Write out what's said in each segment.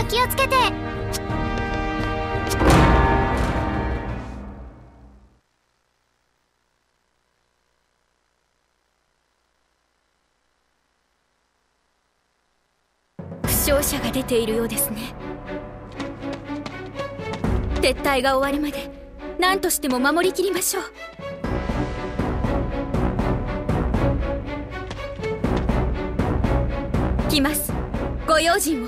気をつけて。 負傷者が出ているようですね。撤退が終わるまで何としても守りきりましょう。来ます、ご用心を。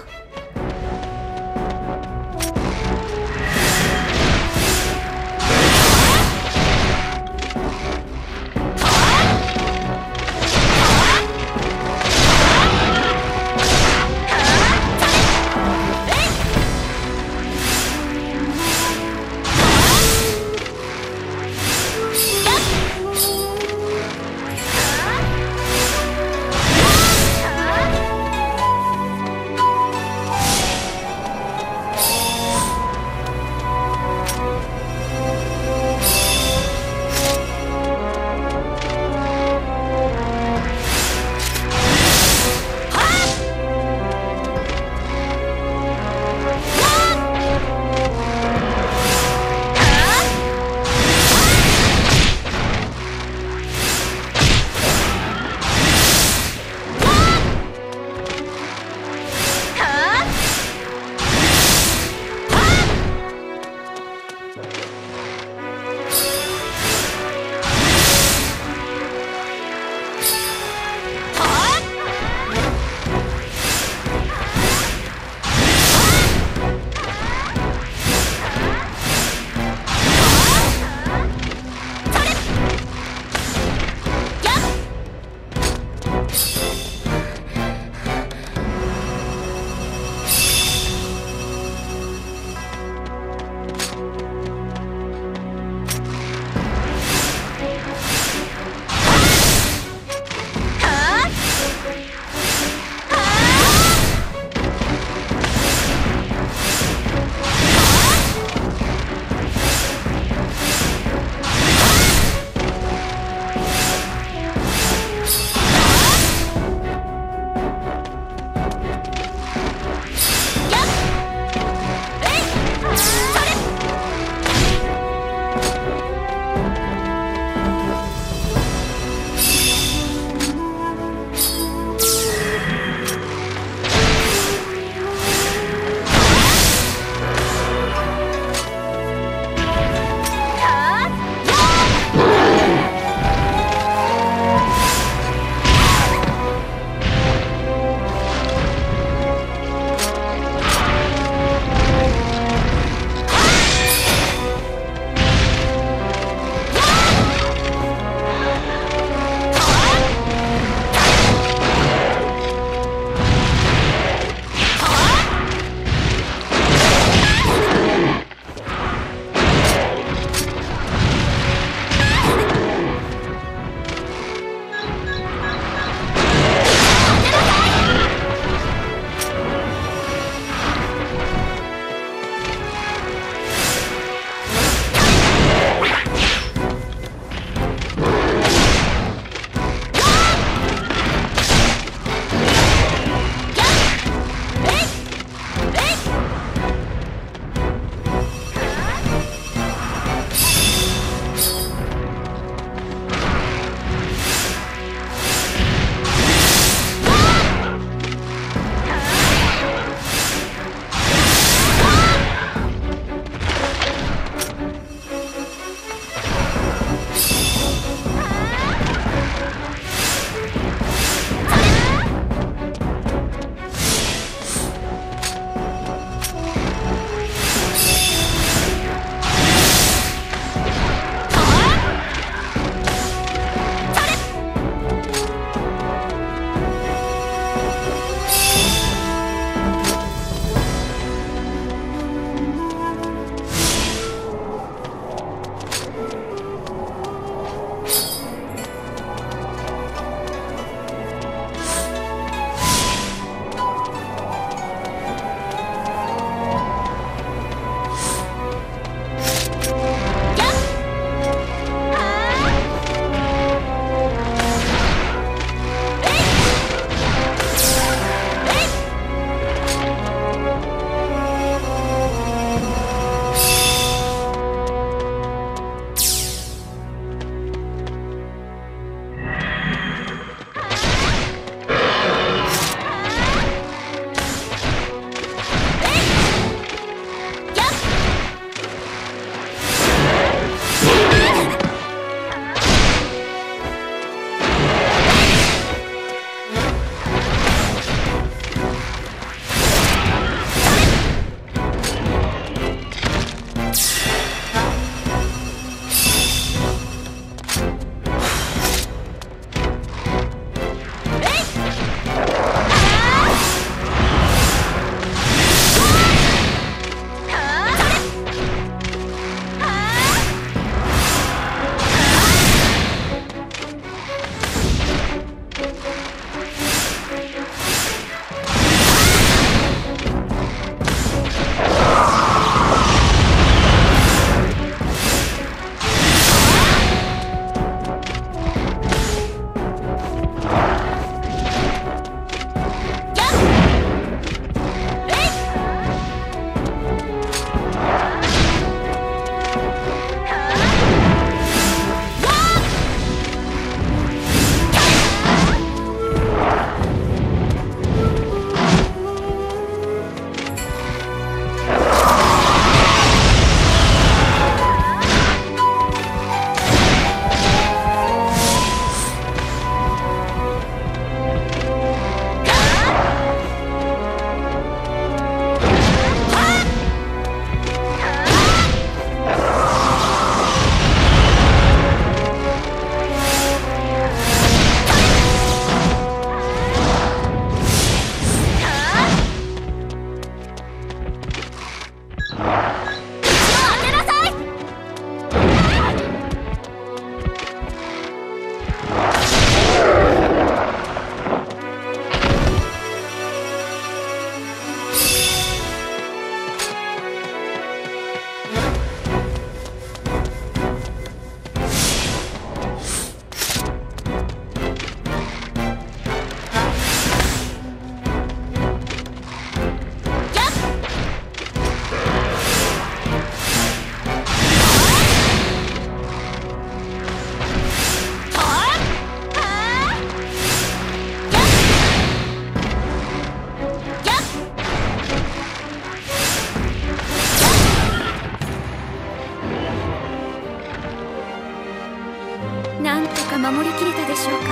守りきれたでしょうか。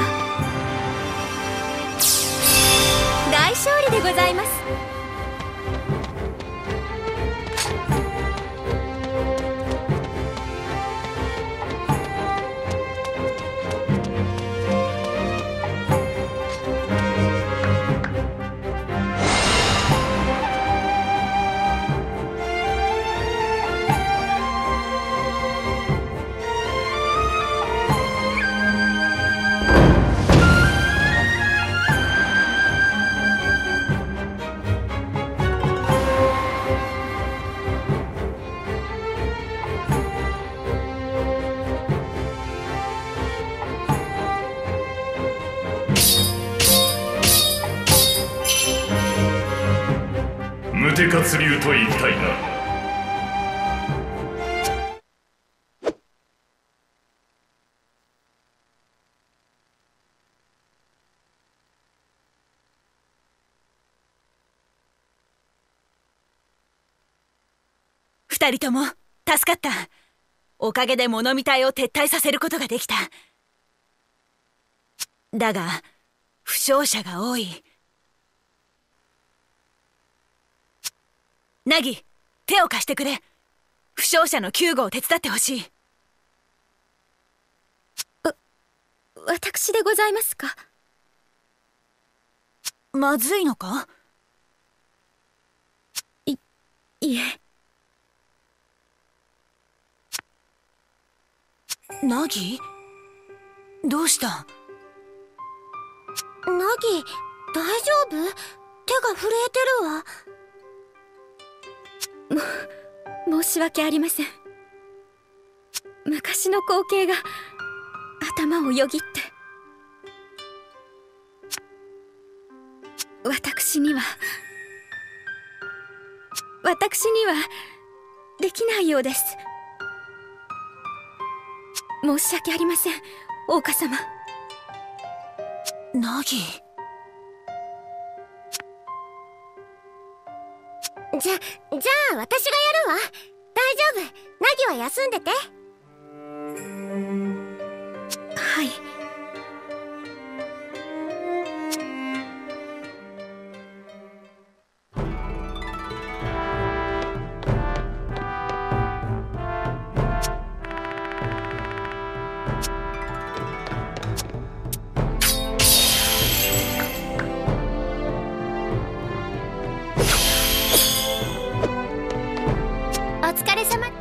大勝利でございます。 無手活流と言いたいな。 二人とも助かった。おかげで物見隊を撤退させることができた。だが負傷者が多い。ナギ、手を貸してくれ。負傷者の救護を手伝ってほしい。 私でございますか。 まずいのか。 いえ。 ナギ、どうした？ ナギ、大丈夫？手が震えてるわ。 申し訳ありません。昔の光景が頭をよぎって。私にはできないようです。申し訳ありません、大岡様。 ナギ。 じゃあ私がやるわ。大丈夫。ナギは休んでて。 はい。 お疲れ様。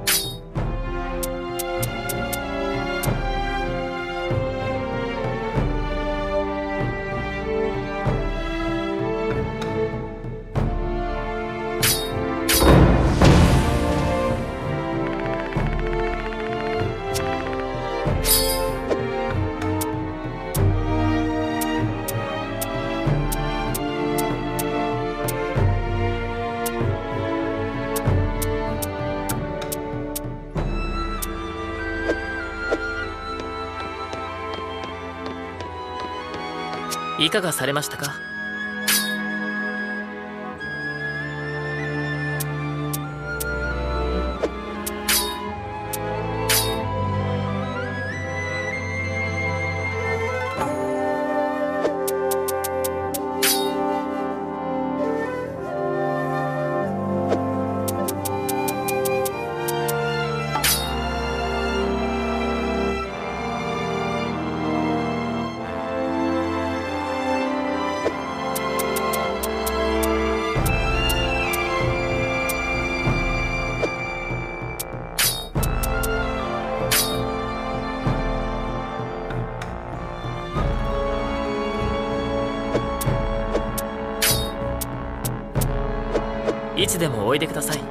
いかがされましたか？いつでもおいでください。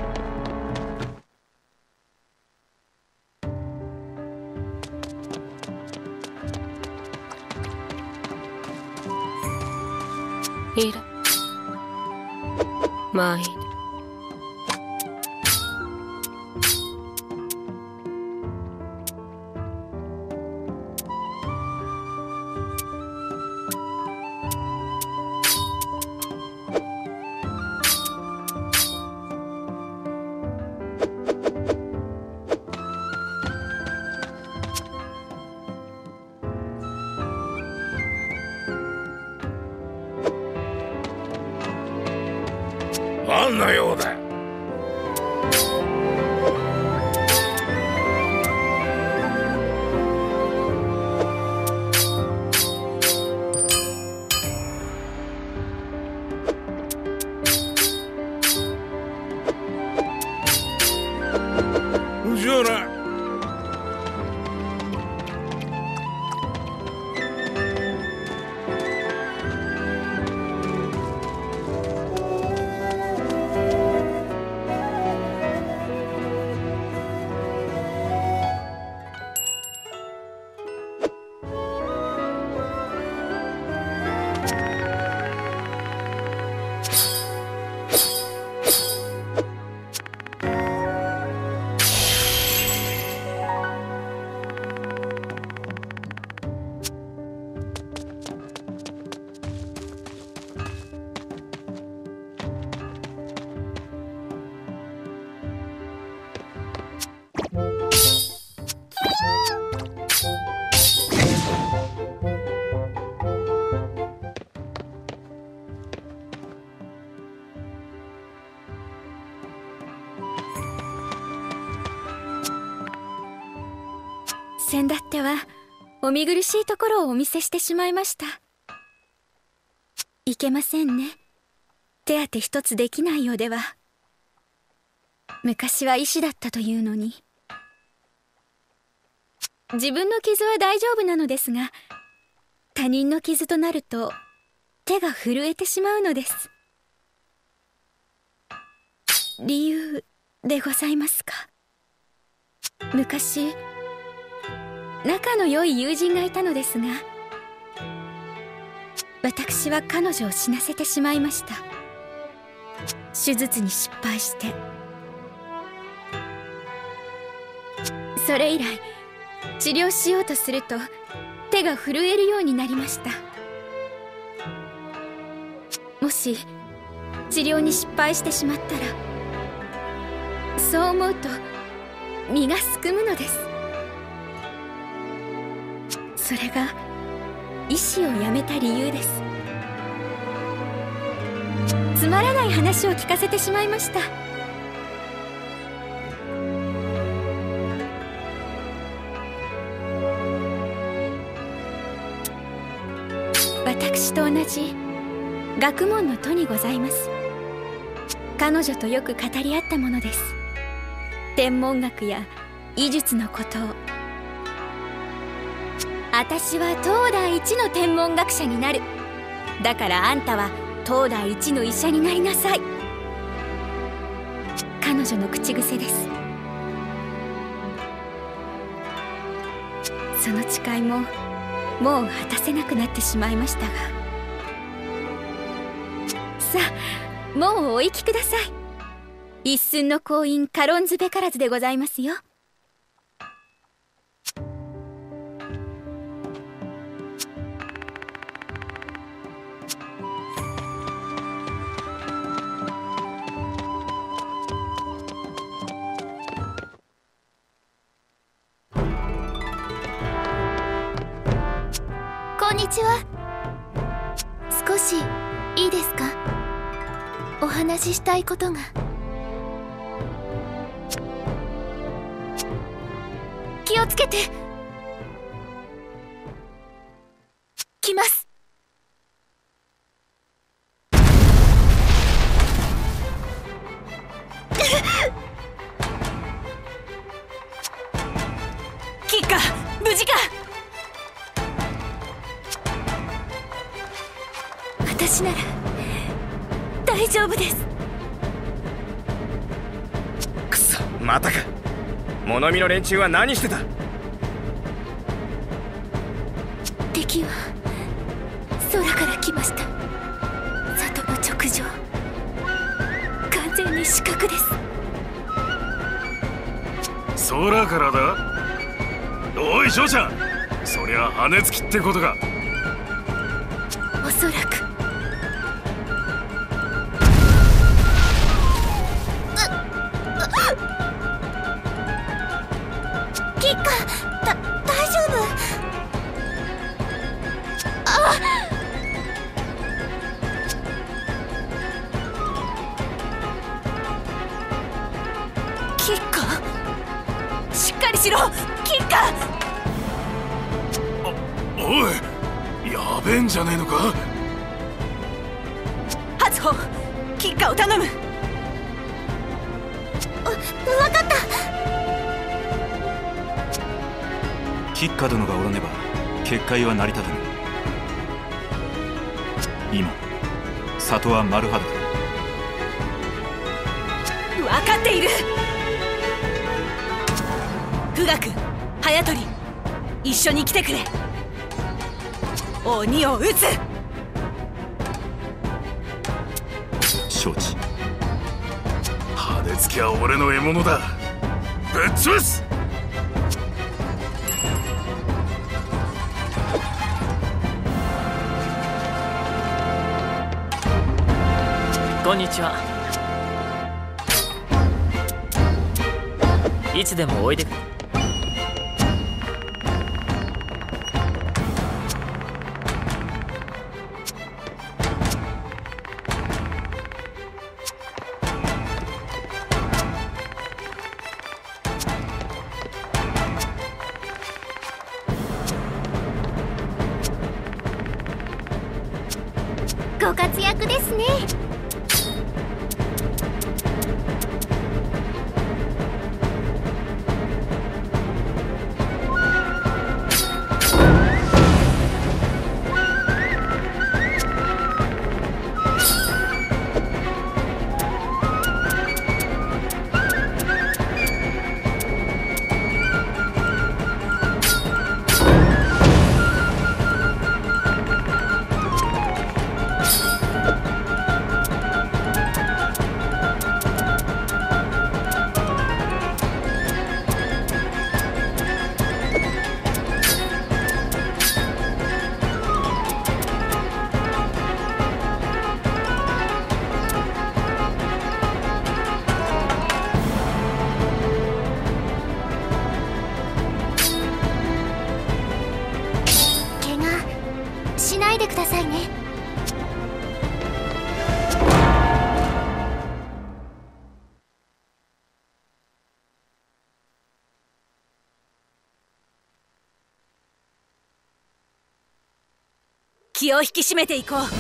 いる。まあいい。 あんなようだ。じゃあな。 先だってはお見苦しいところをお見せしてしまいました。いけませんね。手当て一つできないようでは。昔は医師だったというのに。自分の傷は大丈夫なのですが、他人の傷となると手が震えてしまうのです。理由でございますか。昔仲の良い友人がいたのですが、私は彼女を死なせてしまいました。手術に失敗して。それ以来治療しようとすると手が震えるようになりました。もし治療に失敗してしまったら、そう思うと身がすくむのです。それが医師を辞めた理由です。つまらない話を聞かせてしまいました。私と同じ学問の徒にございます。彼女とよく語り合ったものです。天文学や医術のことを。私は東大一の天文学者になる。だからあんたは東大一の医者になりなさい。彼女の口癖です。その誓いももう果たせなくなってしまいましたが、さあもうお行きください。一寸の光陰軽んずべからずでございますよ。 こんにちは。少しいいですか？お話ししたいことが。気をつけて。来ます。 キッカ、無事か？私なら大丈夫です。 くそ、またか。物見の連中は何してた？ 敵は空から来ました。里の直上、完全に死角です。 空からだ。おい翔ちゃん、そりゃ羽根つきってことか。 おそらく。キッカ、大丈夫？ キッカしっかりしろキッカ。 おい、やべえんじゃねえのか。 ハツホ、キッカを頼む。 わかった。 キッカ殿がおらねば結界は成り立たぬ。今里は丸裸だ。 分かっている。フガ君、ハトリ、一緒に来てくれ。鬼を撃つ。 承知。 派手つきは俺の獲物だ。ぶっ潰す。 こんにちは。いつでもおいで。 ご活躍ですね。しないでくださいね。 気を引き締めていこう。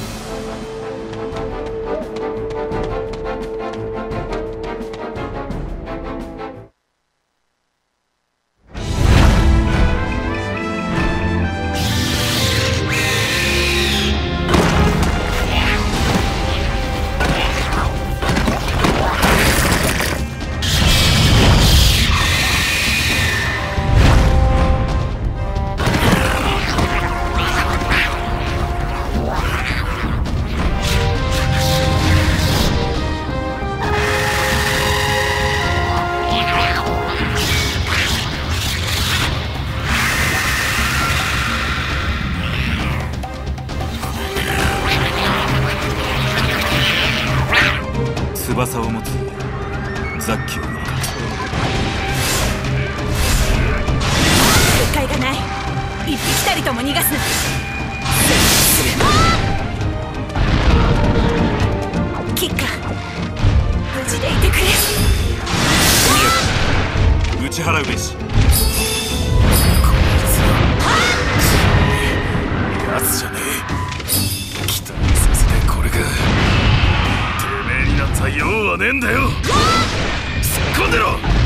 翼を持つザッキを見た。 結界がない。一匹たりとも逃がすな。キッカ、無事でいてくれ。 速やか打ち払うべし。 やつじゃねえ。期待させてこれか。てめえになんざ用はねえんだよ。突っ込んでろ。